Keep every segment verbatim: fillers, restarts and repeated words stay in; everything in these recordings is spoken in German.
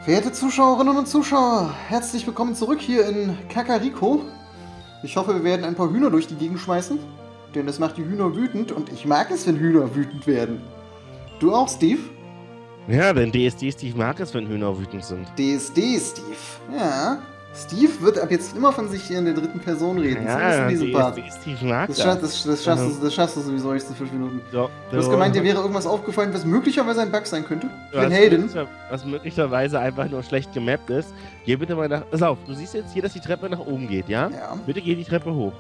Verehrte Zuschauerinnen und Zuschauer, herzlich willkommen zurück hier in Kakariko. Ich hoffe, wir werden ein paar Hühner durch die Gegend schmeißen, denn das macht die Hühner wütend und ich mag es, wenn Hühner wütend werden. Du auch, Steve? Ja, denn D S D Steve mag es, wenn Hühner wütend sind. D S D Steve, ja. Steve wird ab jetzt immer von sich hier in der dritten Person reden. Ja, D S D Steve mag das. Das, das, das, schaffst du, das schaffst du sowieso jetzt in fünf Minuten. So, du hast gemeint, dir wäre irgendwas aufgefallen, was möglicherweise ein Bug sein könnte. Ich bin was Hayden. Möglicher, was möglicherweise einfach nur schlecht gemappt ist. Geh bitte mal nach... Pass auf, du siehst jetzt hier, dass die Treppe nach oben geht, ja? Ja. Bitte geh die Treppe hoch.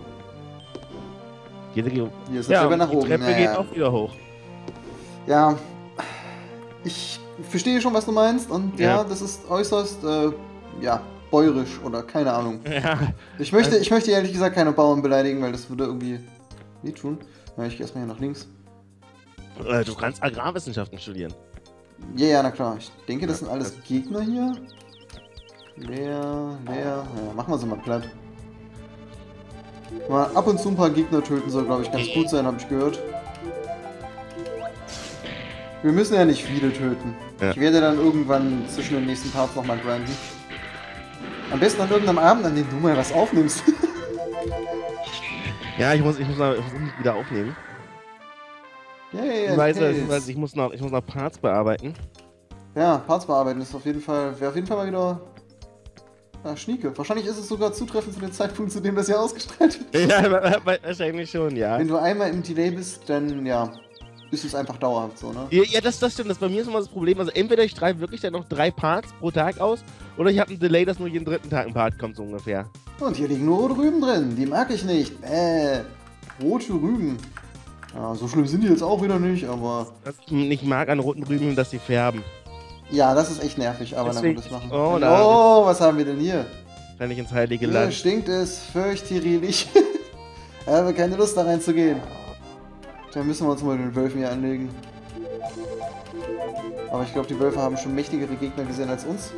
Geh, geh, hier ist die ja, Treppe nach die oben. Die Treppe ja, geht ja. auch wieder hoch. Ja. Ich verstehe schon, was du meinst. Und ja, ja das ist äußerst, äh, ja... bäuerisch oder keine Ahnung. Ja. Ich möchte, ich möchte ehrlich gesagt keine Bauern beleidigen, weil das würde irgendwie nicht tun. Ja, ich gehe erstmal hier nach links. Äh, du kannst Agrarwissenschaften studieren. Ja, ja, na klar. Ich denke, das sind alles Gegner hier. Leer, leer. Ja, machen wir sie mal platt. Mal ab und zu ein paar Gegner töten soll, glaube ich, ganz gut sein, habe ich gehört. Wir müssen ja nicht viele töten. Ja. Ich werde dann irgendwann zwischen den nächsten Parts nochmal grinden. Am besten an irgendeinem Abend, an dem du mal was aufnimmst. Ja, ich muss, ich muss mal ich muss wieder aufnehmen. Ja, ja, ja. Ich weiß, ich, weiß, ich, muss noch, ich muss noch Parts bearbeiten. Ja, Parts bearbeiten ist auf jeden Fall, wäre auf jeden Fall mal wieder ja, Schnieke. Wahrscheinlich ist es sogar zutreffend zu dem Zeitpunkt, zu dem das ja ausgestrahlt wird. Ja, wahrscheinlich schon, ja. Wenn du einmal im Delay bist, dann, ja, ist es einfach dauerhaft so, ne? Ja, ja das, das stimmt. Das bei mir ist immer das Problem. Also entweder ich schreibe wirklich dann noch drei Parts pro Tag aus, oder ich habe ein Delay, dass nur jeden dritten Tag ein Part kommt, so ungefähr. Und hier liegen nur rote Rüben drin. Die mag ich nicht. Äh, rote Rüben. Ja, so schlimm sind die jetzt auch wieder nicht, aber... Was ich nicht mag an roten Rüben, dass sie färben. Ja, das ist echt nervig, aber Deswegen, dann wird das machen. Oh, oh was haben wir denn hier? Wenn ich ins heilige Hier Land. stinkt es fürchterlich. Ich habe keine Lust da reinzugehen. Dann müssen wir uns mal den Wölfen hier anlegen. Aber ich glaube, die Wölfe haben schon mächtigere Gegner gesehen als uns.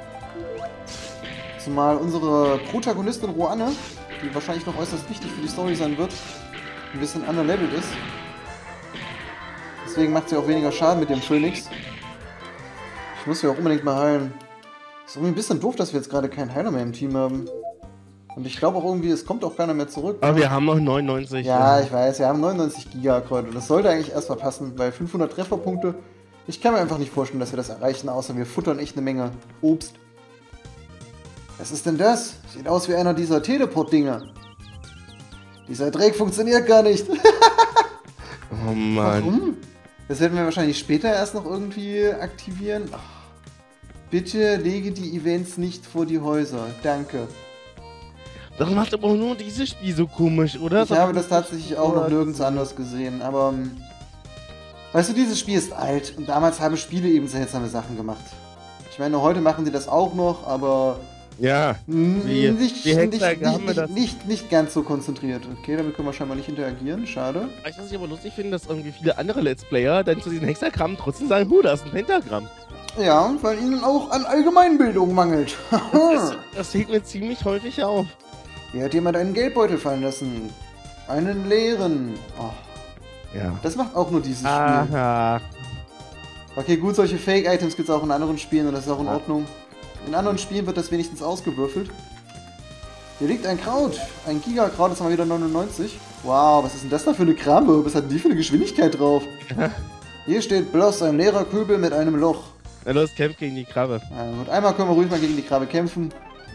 Zumal unsere Protagonistin Roanne, die wahrscheinlich noch äußerst wichtig für die Story sein wird, ein bisschen underlevelt ist. Deswegen macht sie auch weniger Schaden mit dem Phönix. Ich muss sie auch unbedingt mal heilen. Ist irgendwie ein bisschen doof, dass wir jetzt gerade keinen Heiler mehr im Team haben. Und ich glaube auch irgendwie, es kommt auch keiner mehr zurück. Aber wir haben noch neunundneunzig. Ja, ich weiß, wir haben neunundneunzig Gigakräuter. Das sollte eigentlich erstmal passen, weil fünfhundert Trefferpunkte, ich kann mir einfach nicht vorstellen, dass wir das erreichen, außer wir futtern echt eine Menge Obst. Was ist denn das? Sieht aus wie einer dieser Teleport-Dinger. Dieser Dreck funktioniert gar nicht. Oh Mann. Warum? Das werden wir wahrscheinlich später erst noch irgendwie aktivieren. Ach, bitte lege die Events nicht vor die Häuser. Danke. Das macht aber nur dieses Spiel so komisch, oder? Ich habe das tatsächlich auch noch nirgends anders gesehen, aber... Weißt du, dieses Spiel ist alt und damals haben Spiele eben seltsame Sachen gemacht. Ich meine, heute machen sie das auch noch, aber... Ja, wie, nicht, wie nicht, nicht, nicht, das? Nicht, nicht ganz so konzentriert. Okay, damit können wir scheinbar nicht interagieren, schade. Weißt du, was ich aber lustig finde, dass irgendwie viele andere Let's Player dann zu diesen Hexagrammen trotzdem sagen, huh, da ist ein Pentagramm. Ja, weil ihnen auch an Allgemeinbildung mangelt. das, das fällt mir ziemlich häufig auf. Hier hat jemand einen Geldbeutel fallen lassen. Einen leeren. Oh. Ja. Das macht auch nur dieses Aha. Spiel. Okay, gut, solche Fake-Items gibt es auch in anderen Spielen und das ist auch in Ordnung. In anderen Spielen wird das wenigstens ausgewürfelt. Hier liegt ein Kraut. Ein Gigakraut, das haben wir wieder neunundneunzig. Wow, was ist denn das da für eine Krame? Was hat denn die für eine Geschwindigkeit drauf? Hier steht bloß ein leerer Kübel mit einem Loch. Na los, kämpf gegen die Krabbe. Ja, und einmal können wir ruhig mal gegen die Krabbe kämpfen.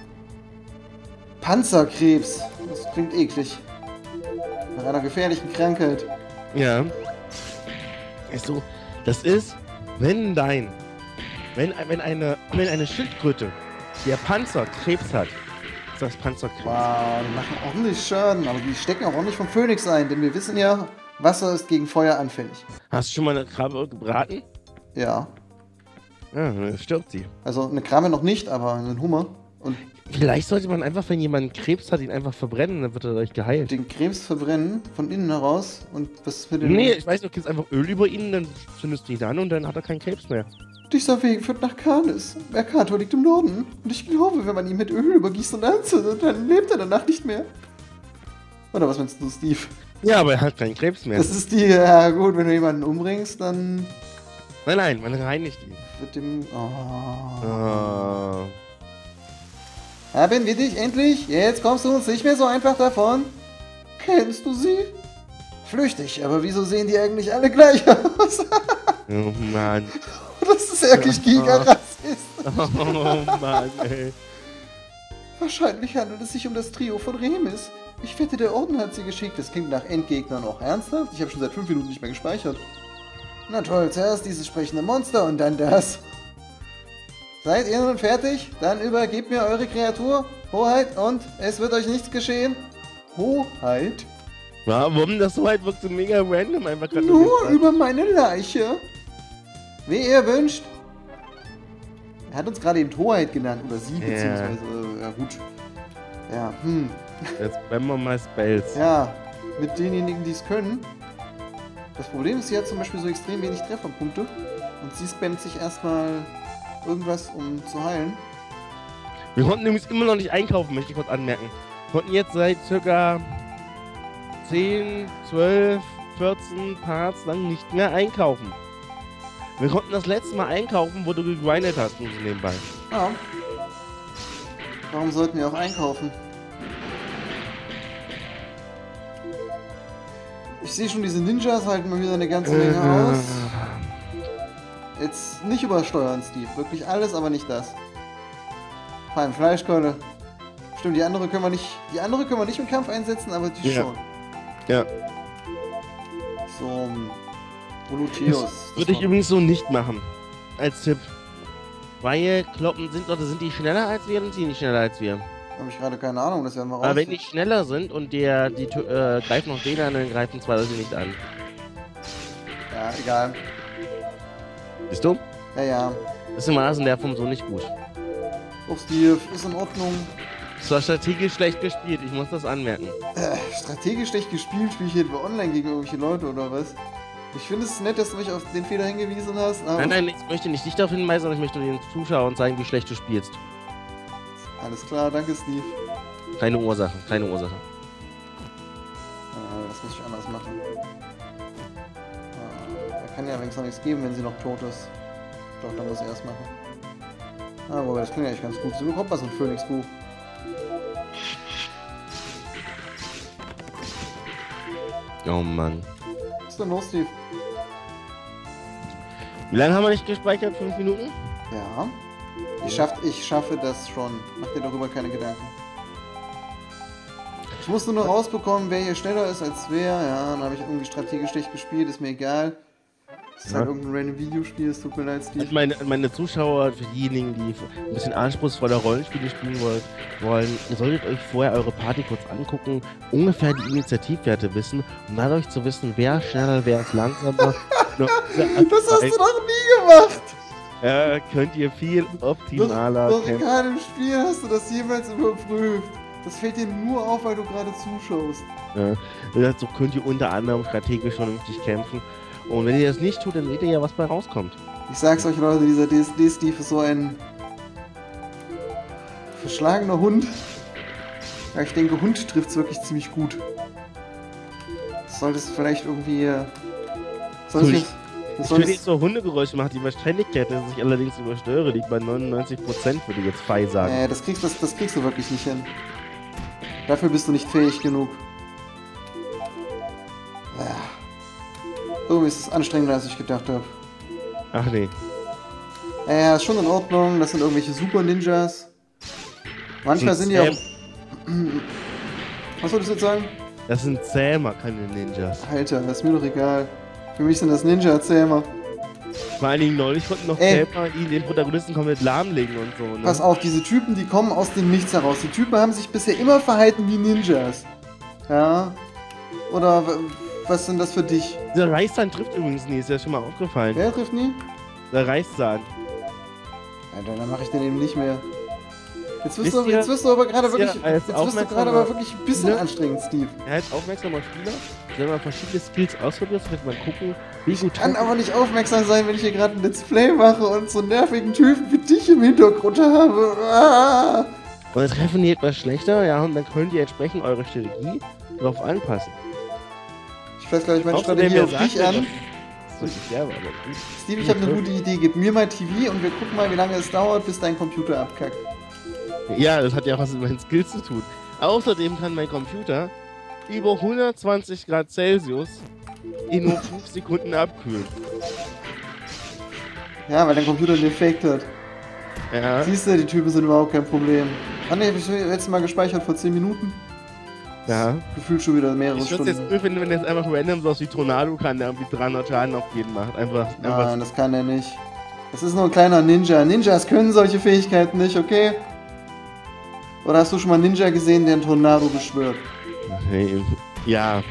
Panzerkrebs. Das klingt eklig. Nach einer gefährlichen Krankheit. Ja. Ist so, das ist, wenn dein, wenn, wenn eine, wenn eine Schildkröte, der Panzerkrebs hat, ist das Panzerkrebs. Wow, die machen ordentlich Schaden, aber die stecken auch ordentlich vom Phönix ein, denn wir wissen ja, Wasser ist gegen Feuer anfällig. Hast du schon mal eine Krabbe gebraten? Ja. Ja, dann stirbt sie. Also eine Krabbe noch nicht, aber einen Hummer. Und vielleicht sollte man einfach, wenn jemand Krebs hat, ihn einfach verbrennen, dann wird er dadurch geheilt. den Krebs verbrennen, von innen heraus. Und was für den... Nee, ich weiß nicht, du gibst einfach Öl über ihn, dann zündest du ihn an und dann hat er keinen Krebs mehr. Dieser Weg führt nach Canis. Mercator liegt im Norden. Und ich glaube, wenn man ihn mit Öl übergießt und anzündet, dann lebt er danach nicht mehr. Oder was meinst du, Steve? Ja, aber er hat keinen Krebs mehr. Das ist die, ja gut, wenn du jemanden umbringst, dann Nein, nein, man reinigt ihn. Mit dem... Oh. Oh. Haben wir dich endlich? Jetzt kommst du uns nicht mehr so einfach davon. Kennst du sie? Flüchtig, aber wieso sehen die eigentlich alle gleich aus? Oh Mann. Das ist wirklich Giga-Rassist. Oh Mann, ey. Wahrscheinlich handelt es sich um das Trio von Remis. Ich wette, der Orden hat sie geschickt. Das klingt nach Endgegnern auch ernsthaft. Ich habe schon seit fünf Minuten nicht mehr gespeichert. Na toll, zuerst dieses sprechende Monster und dann das. Seid ihr nun fertig? Dann übergebt mir eure Kreatur, Hoheit, und es wird euch nichts geschehen. Hoheit? Warum? Das so halt wirkt so mega random einfach gerade. Nur über meine Leiche. Wie ihr wünscht. Er hat uns gerade eben Hoheit genannt, oder sie, beziehungsweise, äh, ja gut. Ja, hm. Jetzt spammen wir mal Spells. Ja, mit denjenigen, die es können. Das Problem ist, sie hat zum Beispiel so extrem wenig Trefferpunkte. Und sie spammt sich erstmal irgendwas, um zu heilen. Wir konnten übrigens immer noch nicht einkaufen, möchte ich kurz anmerken. Wir konnten jetzt seit circa zehn, zwölf, vierzehn Parts lang nicht mehr einkaufen. Wir konnten das letzte Mal einkaufen, wo du gegrindet hast, nur so nebenbei. Ja. Warum sollten wir auch einkaufen? Ich sehe schon, diese Ninjas halten mal wieder eine ganze Menge aus. Jetzt nicht übersteuern, Steve. Wirklich alles, aber nicht das. Vor allem Fleischkeule. Stimmt, die andere können wir nicht. Die andere können wir nicht im Kampf einsetzen, aber die Ja. schon. Ja. So. Voluteus. Das würde ich übrigens so nicht machen. Als Tipp. Weil Kloppen sind oder sind die schneller als wir, sind die nicht schneller als wir. Habe ich gerade keine Ahnung, das werden wir raus. Aber wenn die schneller sind und der, die äh, greifen noch den an, dann greifen zwei Leute nicht an. Ja, egal. Siehst du? Ja, ja. Deswegen war das in der Form so nicht gut. Oh, Steve, ist in Ordnung. Es war strategisch schlecht gespielt, ich muss das anmerken. Äh, strategisch schlecht gespielt, spiele ich hier etwa online gegen irgendwelche Leute oder was? Ich finde es nett, dass du mich auf den Fehler hingewiesen hast. Aber Nein, nein, ich möchte nicht dich darauf hinweisen, sondern ich möchte den Zuschauern zeigen, wie schlecht du spielst. Alles klar, danke Steve. Keine Ursache, keine Ursache. Äh, das muss ich anders machen. Äh, er kann ja wenigstens noch nichts geben, wenn sie noch tot ist. Doch, dann muss ich erst machen. Ah, wobei, das klingt eigentlich ganz gut. So bekommt man so ein Phoenix-Buch. Oh Mann. Was ist denn los, Steve? Wie lange haben wir nicht gespeichert? Fünf Minuten? Ja. Ich, schaff, ich schaffe das schon. Mach dir darüber keine Gedanken. Ich musste nur rausbekommen, wer hier schneller ist als wer. Ja, dann habe ich irgendwie strategisch schlecht gespielt, ist mir egal. Das ist Ja. halt irgendein random Videospiel, es tut mir leid, Steve. An meine, an meine Zuschauer, für diejenigen, die ein bisschen anspruchsvoller Rollenspiele spielen wollt, wollen, ihr solltet euch vorher eure Party kurz angucken, ungefähr die Initiativwerte wissen, um dadurch zu wissen, wer schneller, wer ist langsamer. Das hast du noch nie gemacht! Ja, könnt ihr viel optimaler Doch, doch in kämpfen. keinem Spiel hast du das jemals überprüft. Das fällt dir nur auf, weil du gerade zuschaust. Ja, so könnt ihr unter anderem strategisch vernünftig kämpfen. Und wenn ihr das nicht tut, dann seht ihr ja, was bei rauskommt. Ich sag's euch, Leute, dieser D S D-Steve ist so ein verschlagener Hund. Ja, ich denke, Hund trifft's wirklich ziemlich gut. Solltest du vielleicht irgendwie... äh, Solltest Ich- du... Ich solltest- würde jetzt so Hundegeräusche machen, die Wahrscheinlichkeit, dass ich allerdings überstöre, liegt bei neunundneunzig Prozent, würde ich jetzt Fei sagen. Nee, das kriegst, das, das kriegst du wirklich nicht hin. Dafür bist du nicht fähig genug. Ja. Irgendwie ist es anstrengender, als ich gedacht habe. Ach nee. Ja, ja, ist schon in Ordnung. Das sind irgendwelche Super-Ninjas. Manchmal Sind sind die auch... Zähm- Was wolltest du jetzt sagen? Das sind Zähmer, keine Ninjas. Alter, das ist mir doch egal. Für mich sind das Ninja-Zähmer. Vor allen Dingen neulich konnten noch Ey. Zähmer ihn den Protagonisten komplett lahmlegen und so, ne? Pass auf, diese Typen, die kommen aus dem Nichts heraus. Die Typen haben sich bisher immer verhalten wie Ninjas. Ja? Oder w- was sind das für dich? Dieser Reißzahn trifft übrigens nie, ist ja schon mal aufgefallen. Wer trifft nie? Der Reißzahn. Alter, dann mache ich den eben nicht mehr. Jetzt wirst, Wisst du, ihr- jetzt wirst du aber gerade wisst ihr, wirklich, als jetzt wirst du aufmerksamer gerade aber wirklich ein bisschen Spieler- anstrengend, Steve. Er als aufmerksamer Spieler, wenn man verschiedene Skills ausprobiert, wird man gucken, wie gut Kann aber nicht aufmerksam sein, wenn ich hier gerade ein Let's Play mache und so einen nervigen Typen wie dich im Hintergrund habe. Ah! Und dann treffen die etwas schlechter, ja, und dann könnt ihr entsprechend eure Strategie darauf anpassen. Ich weiß, glaube ich, meine Außerdem, Strategie wer auf sagt dich denn, an. dass dass ich sterbe, aber gut. Steve, ich habe eine gute Idee. Gib mir mal T V und wir gucken mal, wie lange es dauert, bis dein Computer abkackt. Ja, das hat ja auch was mit meinen Skills zu tun. Außerdem kann mein Computer über hundertzwanzig Grad Celsius in nur fünf Sekunden abkühlen. Ja, weil dein Computer einen Defekt hat. Ja. Siehst du, die Typen sind überhaupt kein Problem. Ah ne, hab ich letztes Mal gespeichert vor zehn Minuten. Ja. Gefühlt schon wieder mehrere Ich würde Stunden. es jetzt nur finden, wenn er jetzt einfach random so aus wie Tornado kann, der irgendwie dreihundert Schaden auf jeden macht. Einfach, einfach. Nein, das kann er nicht. Das ist nur ein kleiner Ninja. Ninjas können solche Fähigkeiten nicht, okay? Oder hast du schon mal einen Ninja gesehen, der einen Tornado beschwört? Hey, ja.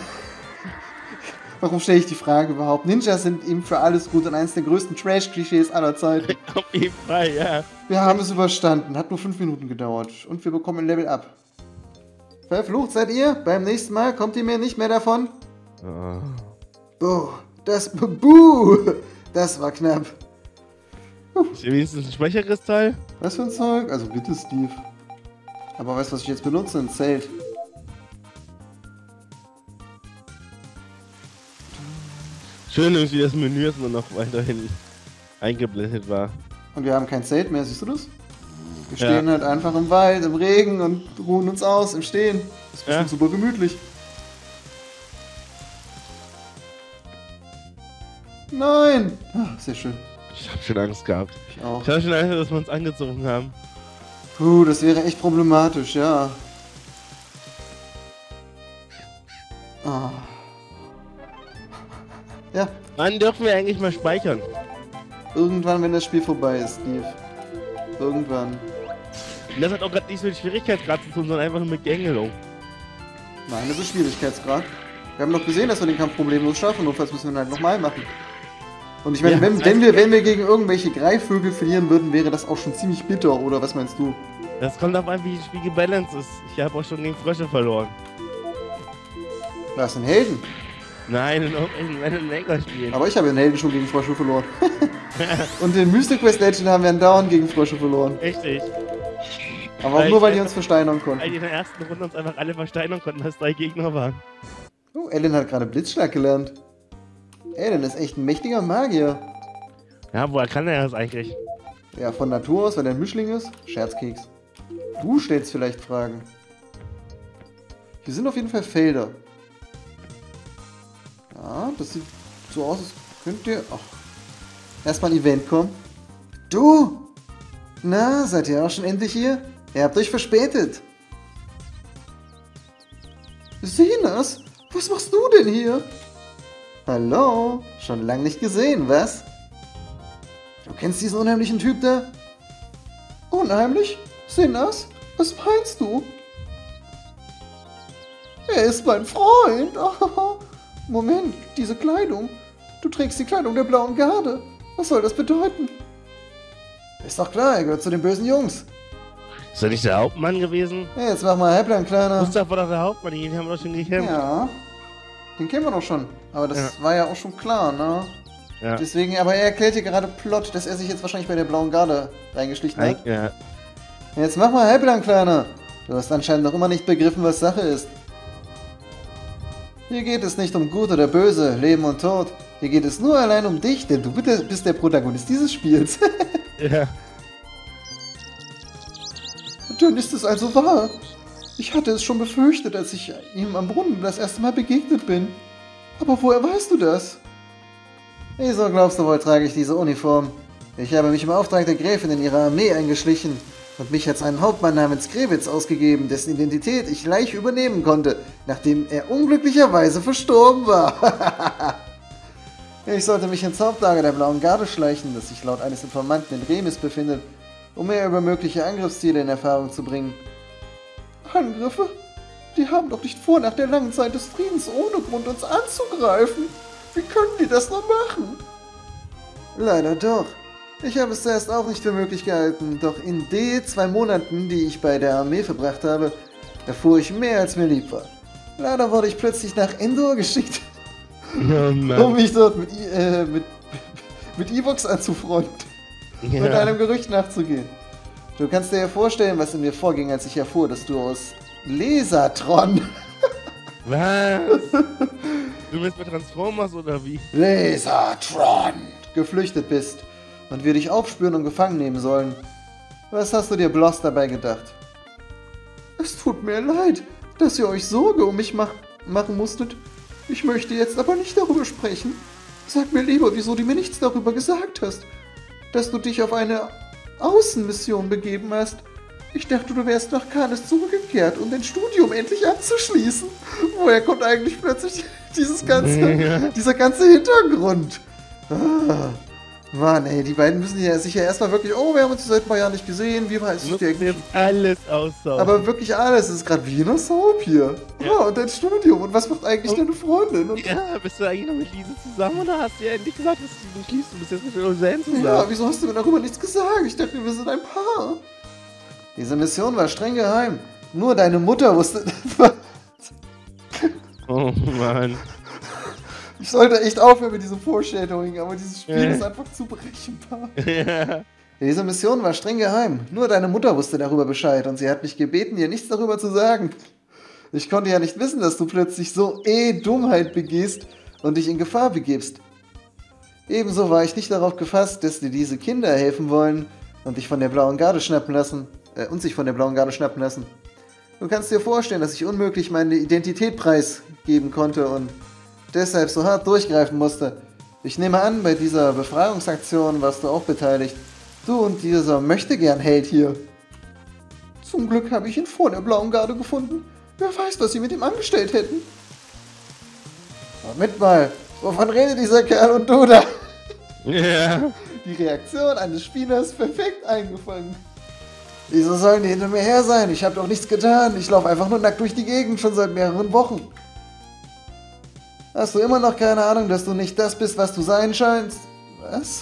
Warum stelle ich die Frage überhaupt? Ninjas sind eben für alles gut und eines der größten Trash-Klischees aller Zeiten. Auf jeden Fall, ja. Wir haben es überstanden. Hat nur fünf Minuten gedauert. Und wir bekommen ein Level up. Verflucht seid ihr? Beim nächsten Mal kommt ihr mir nicht mehr davon? Oh. Oh, das Buh, das war knapp. Ist hier wenigstens ein Speicherkristall? Was für ein Zeug? Also bitte, Steve. Aber weißt du, was ich jetzt benutze? Ein Zelt. Schön irgendwie das Menü erstmal noch weiterhin eingeblendet war. Und wir haben kein Zelt mehr, siehst du das? Wir Ja. stehen halt einfach im Wald, im Regen und ruhen uns aus im Stehen. Das ist bestimmt Ja. super gemütlich. Nein! Ah, sehr schön. Ich hab schon Angst gehabt. Ich auch. Ich hatte schon Angst, dass wir uns angezogen haben. Puh, das wäre echt problematisch, ja. Ah. Ja, Wann dürfen wir eigentlich mal speichern? irgendwann, wenn das Spiel vorbei ist, Steve. Irgendwann. Und das hat auch gerade nicht so mit Schwierigkeitsgrad zu tun, sondern einfach nur mit Gängelung. Nein, das ist Schwierigkeitsgrad. Wir haben doch gesehen, dass wir den Kampf problemlos schaffen, notfalls müssen wir ihn halt nochmal machen. Und ich meine, Ja, wenn, das wenn, heißt- wir, wenn wir gegen irgendwelche Greifvögel verlieren würden, wäre das auch schon ziemlich bitter, oder was meinst du? Das kommt auf an, wie das Spiel gebalanced ist. Ich habe auch schon gegen Frösche verloren. Was, ein Helden? Nein, in irgendwelchen Random Maker spielen. Aber ich habe den Helden schon gegen Frösche verloren. Und den Mystic Quest Legend haben wir andauernd gegen Frösche verloren. Richtig. Aber auch Weil nur, ich weil die einfach- uns versteinern Weil konnten. die in der ersten Runde uns einfach alle versteinern konnten, dass drei Gegner waren. Oh, Alan hat gerade Blitzschlag gelernt. Alan ist echt ein mächtiger Magier. Ja, woher kann er das eigentlich? Ja, von Natur aus, weil er ein Mischling ist. Scherzkeks. Du stellst vielleicht Fragen. Hier sind auf jeden Fall Felder. Ja, das sieht so aus, als könnt ihr... Ach. Erstmal ein Event kommen. Du! Na, seid ihr auch schon endlich hier? Ihr habt euch verspätet. Sinas, was machst du denn hier? Hallo? Schon lange nicht gesehen, was? Du kennst diesen unheimlichen Typ da? Unheimlich? Sinas? Was meinst du? Er ist mein Freund. Oh, Moment, diese Kleidung. Du trägst die Kleidung der Blauen Garde. Was soll das bedeuten? Ist doch klar, er gehört zu den bösen Jungs. Ist er nicht der Hauptmann gewesen? Hey, jetzt mach mal Halblang, Kleiner. Gustav war doch der Hauptmann, den haben wir doch schon gekämpft. Ja, den kennen wir doch schon. Aber das Ja. war ja auch schon klar, ne? Ja. Deswegen, aber er erklärt hier gerade Plot, dass er sich jetzt wahrscheinlich bei der Blauen Garde reingeschlichen hat. Ja. Jetzt mach mal halblang, Kleiner. Du hast anscheinend noch immer nicht begriffen, was Sache ist. Hier geht es nicht um Gut oder Böse, Leben und Tod. Hier geht es nur allein um dich, denn du bist der Protagonist dieses Spiels. Ja. Und dann ist es also wahr. Ich hatte es schon befürchtet, als ich ihm am Brunnen das erste Mal begegnet bin. Aber woher weißt du das? Wieso glaubst du wohl, trage ich diese Uniform? Ich habe mich im Auftrag der Gräfin in ihre Armee eingeschlichen und mich als einen Hauptmann namens Krewitz ausgegeben, dessen Identität ich leicht übernehmen konnte, nachdem er unglücklicherweise verstorben war. Ich sollte mich ins Hauptlager der Blauen Garde schleichen, das sich laut eines Informanten in Remis befindet, um mehr über mögliche Angriffsziele in Erfahrung zu bringen. Angriffe? Die haben doch nicht vor, nach der langen Zeit des Friedens ohne Grund uns anzugreifen. Wie können die das nur machen? Leider doch. Ich habe es zuerst auch nicht für möglich gehalten, doch in den zwei Monaten, die ich bei der Armee verbracht habe, erfuhr ich mehr, als mir lieb war. Leider wurde ich plötzlich nach Endor geschickt, Oh um Mann. mich dort mit, I- äh, mit, mit Evox anzufreunden und Ja. einem Gerücht nachzugehen. Du kannst dir ja vorstellen, was in mir vorging, als ich erfuhr, dass du aus Lesatron Was? Du bist bei Transformers oder wie? Lasertron, geflüchtet bist und wir dich aufspüren und gefangen nehmen sollen. Was hast du dir bloß dabei gedacht? Es tut mir leid, dass ihr euch Sorge um mich mach machen musstet. Ich möchte jetzt aber nicht darüber sprechen. Sag mir lieber, wieso du mir nichts darüber gesagt hast, dass du dich auf eine Außenmission begeben hast. Ich dachte, du wärst nach Cannes zurückgekehrt, um dein Studium endlich abzuschließen. Woher kommt eigentlich plötzlich dieses ganze, ja. dieser ganze Hintergrund? Ah, Mann, ey, die beiden müssen ja sich ja erstmal wirklich, oh, wir haben uns seit ein paar Jahren nicht gesehen, wie heißt es dir eigentlich? Alles aussaugen. Aber wirklich alles, es ist gerade wie in einer Soap hier. Ja. Oh, und dein Studium, und was macht eigentlich und, deine Freundin? Und ja, bist du eigentlich noch mit Lise zusammen oder hast du ja endlich gesagt, dass du dich liebst? Du bist jetzt mit Roseanne zusammen. Ja, wieso hast du mir darüber nichts gesagt? Ich dachte, wir sind ein Paar. Diese Mission war streng geheim. Nur deine Mutter wusste... Oh Mann. Ich sollte echt aufhören mit diesem Foreshadowing, aber dieses Spiel ja. ist einfach zu berechenbar. Ja. Diese Mission war streng geheim. Nur deine Mutter wusste darüber Bescheid und sie hat mich gebeten, dir nichts darüber zu sagen. Ich konnte ja nicht wissen, dass du plötzlich so eh Dummheit begehst und dich in Gefahr begibst. Ebenso war ich nicht darauf gefasst, dass dir diese Kinder helfen wollen und dich von der Blauen Garde schnappen lassen, äh, und sich von der Blauen Garde schnappen lassen. Du kannst dir vorstellen, dass ich unmöglich meine Identität preisgeben konnte und deshalb so hart durchgreifen musste. Ich nehme an, bei dieser Befreiungsaktion warst du auch beteiligt. Du und dieser Möchtegern-Held hier. Zum Glück habe ich ihn vor der Blauen Garde gefunden. Wer weiß, was sie mit ihm angestellt hätten. Moment mal, wovon redet dieser Kerl und du da? Ja. Yeah. Die Reaktion eines Spielers perfekt eingefangen. Wieso sollen die hinter mir her sein? Ich habe doch nichts getan. Ich laufe einfach nur nackt durch die Gegend, schon seit mehreren Wochen. Hast du immer noch keine Ahnung, dass du nicht das bist, was du sein scheinst? Was?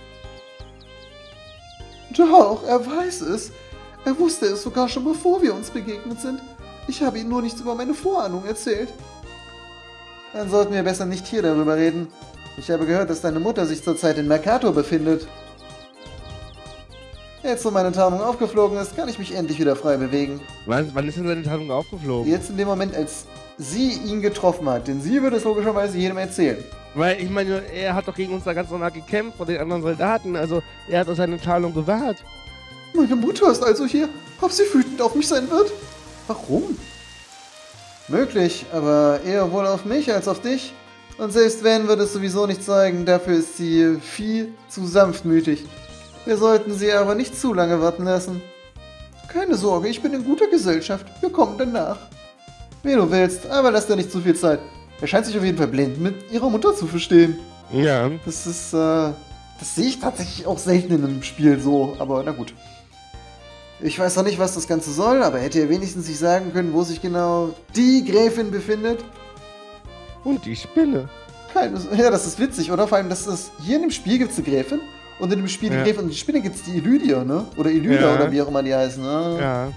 Doch, er weiß es. Er wusste es sogar schon, bevor wir uns begegnet sind. Ich habe ihm nur nichts über meine Vorahnung erzählt. Dann sollten wir besser nicht hier darüber reden. Ich habe gehört, dass deine Mutter sich zurzeit in Mercator befindet. Jetzt, wo meine Tarnung aufgeflogen ist, kann ich mich endlich wieder frei bewegen. Wann, wann ist denn seine Tarnung aufgeflogen? Jetzt in dem Moment, als sie ihn getroffen hat. Denn sie würde es logischerweise jedem erzählen. Weil, ich meine, er hat doch gegen uns da ganz normal gekämpft vor den anderen Soldaten. Also, er hat doch seine Tarnung gewahrt. Meine Mutter ist also hier. Ob sie wütend auf mich sein wird? Warum? Möglich, aber eher wohl auf mich als auf dich. Und selbst wenn, wird es sowieso nicht zeigen. Dafür ist sie viel zu sanftmütig. Wir sollten sie aber nicht zu lange warten lassen. Keine Sorge, ich bin in guter Gesellschaft. Wir kommen danach. Wie du willst, aber lass dir nicht zu viel Zeit. Er scheint sich auf jeden Fall blind mit ihrer Mutter zu verstehen. Ja. Das ist, äh, das sehe ich tatsächlich auch selten in einem Spiel so, aber na gut. Ich weiß noch nicht, was das Ganze soll, aber hätte er wenigstens sich sagen können, wo sich genau die Gräfin befindet. Und die Spinne. Keine, ja, das ist witzig, oder? Vor allem, dass das hier in dem Spiel gibt es eine Gräfin und in dem Spiel die ja. Gräfin und die Spinne gibt es die Elydia, ne? Oder Elyda, ja. oder wie auch immer die heißen, ne? Ja.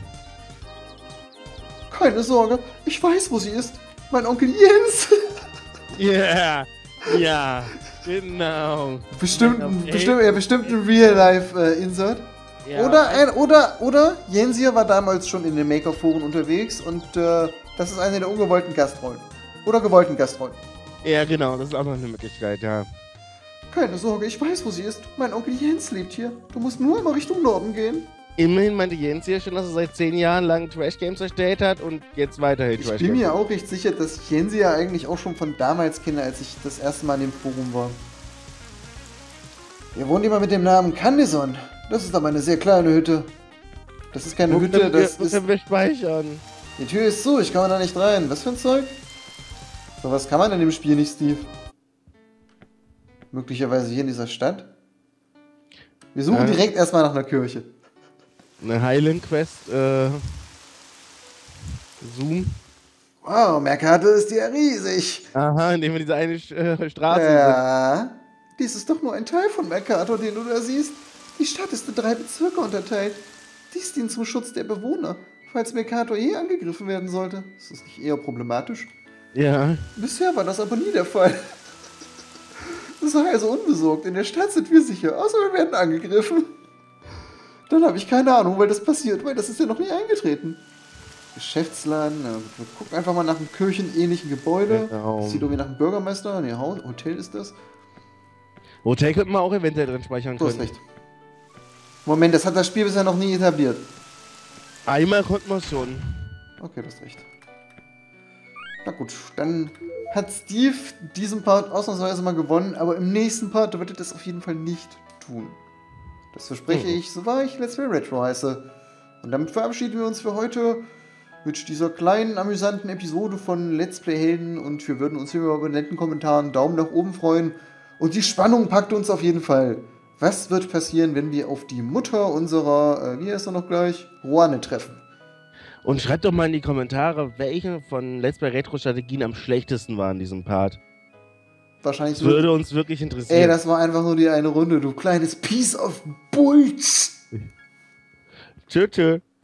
Keine Sorge, ich weiß, wo sie ist. Mein Onkel Jens. Ja, yeah. ja, genau. Bestimmt, bestimmt, ja, bestimmt ein Real-Life-Insert. Äh, ja. Oder, ein, oder, oder Jensia war damals schon in den Maker-Foren unterwegs und äh, das ist eine der ungewollten Gastrollen. Oder gewollten Gastrollen. Ja, genau, das ist auch noch eine Möglichkeit, ja. Keine Sorge, ich weiß, wo sie ist. Mein Onkel Jens lebt hier. Du musst nur immer Richtung Norden gehen. Immerhin meinte Jens hier schon, dass er seit zehn Jahren lang Trash-Games erstellt hat und jetzt weiterhin Trash-Games. Ich bin mir auch recht sicher, dass ich Jensi ja eigentlich auch schon von damals kenne, als ich das erste Mal in dem Forum war. Hier wohnt jemand mit dem Namen Candyson. Das ist aber eine sehr kleine Hütte. Das ist keine Wo Hütte, wir, das wo ist... können wir speichern? Die Tür ist zu, ich komme da nicht rein. Was für ein Zeug? So was kann man in dem Spiel nicht, Steve. Möglicherweise hier in dieser Stadt? Wir suchen ja. direkt erstmal nach einer Kirche. Eine Highland Quest, äh... Zoom. Wow, Mercator ist ja riesig. Aha, indem wir diese eine äh, Straße ja, sind. Dies ist doch nur ein Teil von Mercator, den du da siehst. Die Stadt ist in drei Bezirke unterteilt. Dies dient zum Schutz der Bewohner, falls Mercator je angegriffen werden sollte. Ist das nicht eher problematisch? Ja. Bisher war das aber nie der Fall. Sei also unbesorgt. In der Stadt sind wir sicher, außer wir werden angegriffen. Dann habe ich keine Ahnung, weil das passiert, weil das ist ja noch nie eingetreten. Geschäftsladen. Ja, wir gucken einfach mal nach einem kirchenähnlichen Gebäude. Genau. Das sieht irgendwie nach einem Bürgermeister. Ne, Hotel ist das. Hotel könnten wir auch eventuell drin speichern Du hast können. recht. Moment, das hat das Spiel bisher noch nie etabliert. Einmal konnten wir es schon. Okay, du hast recht. Na gut, dann hat Steve diesen Part ausnahmsweise mal gewonnen, aber im nächsten Part wird er das auf jeden Fall nicht tun. Das verspreche Mhm. ich, so wahr ich Let's Play Retro heiße. Und damit verabschieden wir uns für heute mit dieser kleinen, amüsanten Episode von Let's Play Helden und wir würden uns hier über einen netten Kommentar einen Daumen nach oben freuen. Und die Spannung packt uns auf jeden Fall. Was wird passieren, wenn wir auf die Mutter unserer, äh, wie heißt er noch gleich, Juane treffen? Und schreibt doch mal in die Kommentare, welche von Let's Play Retro Strategien am schlechtesten war in diesem Part. Wahrscheinlich Das würde uns wirklich interessieren. Ey, das war einfach nur die eine Runde, du kleines Piece of Bullshit. Tschö, tschö.